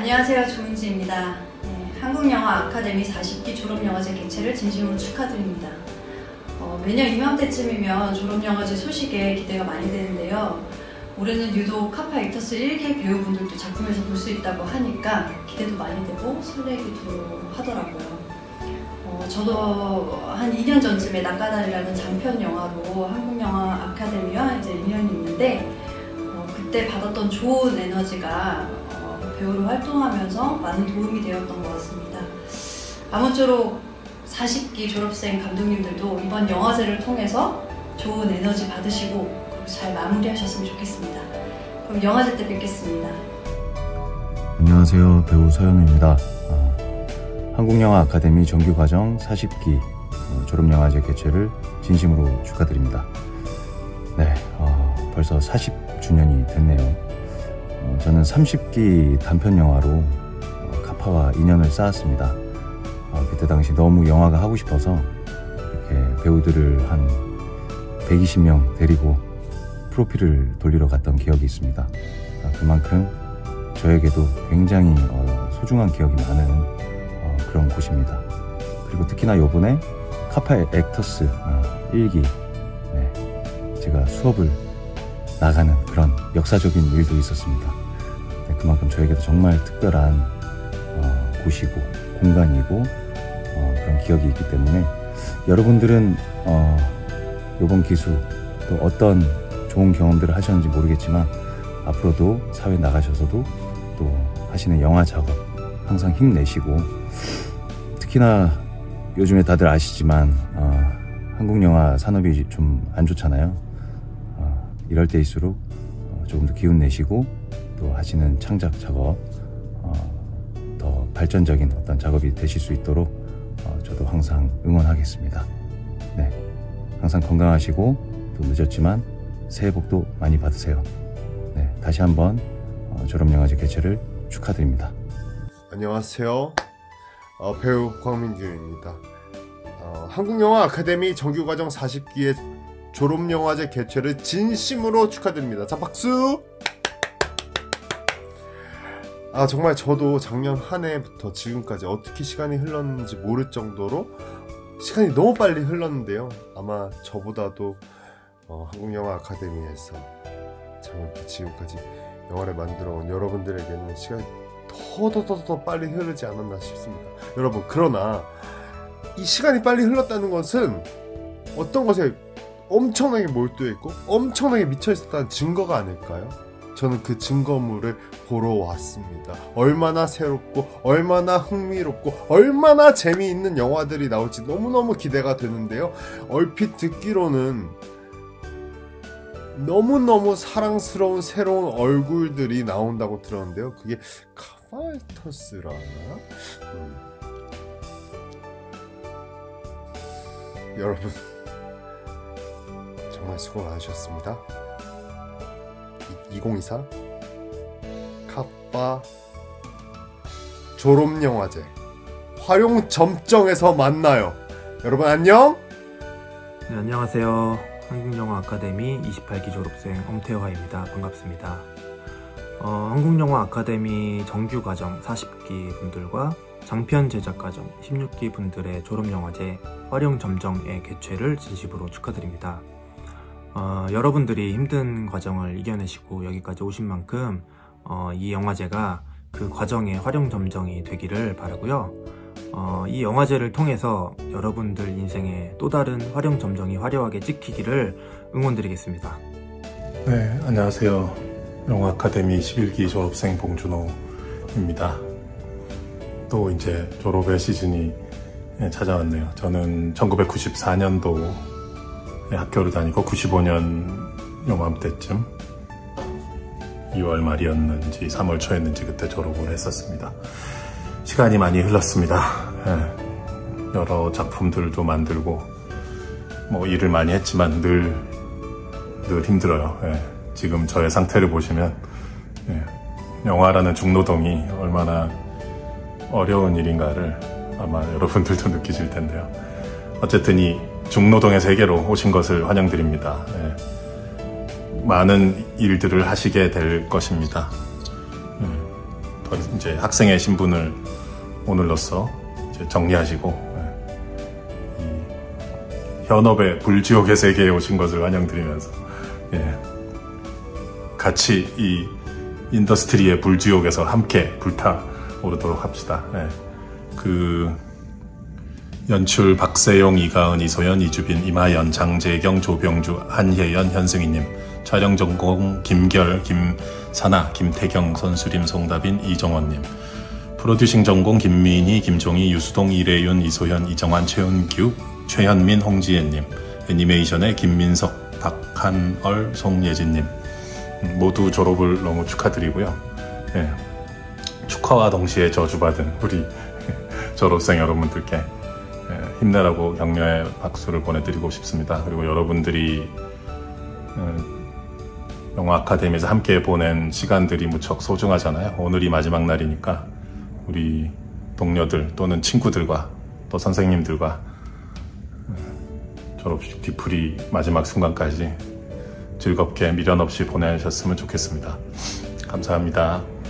안녕하세요. 조은지입니다. 한국영화 아카데미 40기 졸업영화제 개최를 진심으로 축하드립니다. 매년 이맘때쯤이면 졸업영화제 소식에 기대가 많이 되는데요. 올해는 유독 카파 액터스 1기 배우분들도 작품에서 볼 수 있다고 하니까 기대도 많이 되고 설레기도 하더라고요. 저도 한 2년 전쯤에 낙가다리라는 장편 영화로 한국영화 아카데미와 이제 인연이 있는데 그때 받았던 좋은 에너지가 배우로 활동하면서 많은 도움이 되었던 것 같습니다. 아무쪼록 40기 졸업생 감독님들도 이번 영화제를 통해서 좋은 에너지 받으시고 그리고 잘 마무리하셨으면 좋겠습니다. 그럼 영화제 때 뵙겠습니다. 안녕하세요. 배우 서현우입니다. 한국영화 아카데미 정규과정 40기 졸업영화제 개최를 진심으로 축하드립니다. 네, 벌써 40주년이 됐네요. 저는 30기 단편영화로 카파와 인연을 쌓았습니다. 그때 당시 너무 영화가 하고 싶어서 이렇게 배우들을 한 120명 데리고 프로필을 돌리러 갔던 기억이 있습니다. 그만큼 저에게도 굉장히 소중한 기억이 많은 그런 곳입니다. 그리고 특히나 요번에 카파의 액터스 1기 제가 수업을 나가는 그런 역사적인 일도 있었습니다. 그만큼 저에게도 정말 특별한 곳이고 공간이고 그런 기억이 있기 때문에 여러분들은 이번 기수 또 어떤 좋은 경험들을 하셨는지 모르겠지만 앞으로도 사회 나가셔서도 또 하시는 영화 작업 항상 힘내시고 특히나 요즘에 다들 아시지만 한국 영화 산업이 좀 안 좋잖아요. 이럴 때일수록 조금 더 기운 내시고 또 하시는 창작 작업 더 발전적인 어떤 작업이 되실 수 있도록 저도 항상 응원하겠습니다. 네, 항상 건강하시고 또 늦었지만 새해 복도 많이 받으세요. 네, 다시 한번 졸업영화제 개최를 축하드립니다. 안녕하세요. 배우 광민규입니다. 한국영화 아카데미 정규과정 40기의 졸업영화제 개최를 진심으로 축하드립니다. 자, 박수! 정말 저도 작년 한 해부터 지금까지 어떻게 시간이 흘렀는지 모를 정도로 시간이 너무 빨리 흘렀는데요. 아마 저보다도 한국영화 아카데미에서 참 지금까지 영화를 만들어 온 여러분들에게는 시간이 더 빨리 흐르지 않았나 싶습니다. 여러분, 그러나 이 시간이 빨리 흘렀다는 것은 어떤 것에 엄청나게 몰두했고 엄청나게 미쳐있었다는 증거가 아닐까요? 저는 그 증거물을 보러 왔습니다. 얼마나 새롭고 얼마나 흥미롭고 얼마나 재미있는 영화들이 나올지 너무너무 기대가 되는데요. 얼핏 듣기로는 너무너무 사랑스러운 새로운 얼굴들이 나온다고 들었는데요. 그게 카파이터스라나? 여러분 정말 수고 많으셨습니다. 2024 카파 졸업영화제 활용점정에서 만나요. 여러분 안녕. 네, 안녕하세요. 한국영화 아카데미 28기 졸업생 엄태화입니다. 반갑습니다. 한국영화 아카데미 정규과정 40기 분들과 장편 제작과정 16기 분들의 졸업영화제 활용점정의 개최를 진심으로 축하드립니다. 여러분들이 힘든 과정을 이겨내시고 여기까지 오신 만큼 이 영화제가 그 과정의 활용점정이 되기를 바라고요. 이 영화제를 통해서 여러분들 인생에 또 다른 활용점정이 화려하게 찍히기를 응원드리겠습니다. 네, 안녕하세요. 영화 아카데미 11기 졸업생 봉준호입니다. 또 이제 졸업의 시즌이 찾아왔네요. 저는 1994년도 학교를 다니고 95년 요맘때쯤 2월 말이었는지 3월 초였는지 그때 졸업을 했었습니다. 시간이 많이 흘렀습니다. 여러 작품들도 만들고 뭐 일을 많이 했지만 늘 힘들어요. 지금 저의 상태를 보시면 영화라는 중노동이 얼마나 어려운 일인가를 아마 여러분들도 느끼실 텐데요. 어쨌든 이 중노동의 세계로 오신 것을 환영드립니다. 많은 일들을 하시게 될 것입니다. 이제 학생의 신분을 오늘로써 이제 정리하시고 이 현업의 불지옥의 세계에 오신 것을 환영드리면서 같이 이 인더스트리의 불지옥에서 함께 불타오르도록 합시다. 그 연출 박세용, 이가은, 이소연, 이주빈, 이마연, 장재경, 조병주, 한혜연, 현승희님, 촬영 전공 김결, 김사나, 김태경, 선수림, 송다빈, 이정원님, 프로듀싱 전공 김민희, 김종희, 유수동, 이래윤, 이소현, 이정환, 최은규, 최현민, 홍지혜님, 애니메이션의 김민석, 박한얼, 송예진님 모두 졸업을 너무 축하드리고요. 축하와 동시에 저주받은 우리 졸업생 여러분들께 힘내라고 격려의 박수를 보내드리고 싶습니다. 그리고 여러분들이 영화 아카데미에서 함께 보낸 시간들이 무척 소중하잖아요. 오늘이 마지막 날이니까 우리 동료들 또는 친구들과 또 선생님들과 졸업식 뒤풀이 마지막 순간까지 즐겁게 미련 없이 보내셨으면 좋겠습니다. 감사합니다.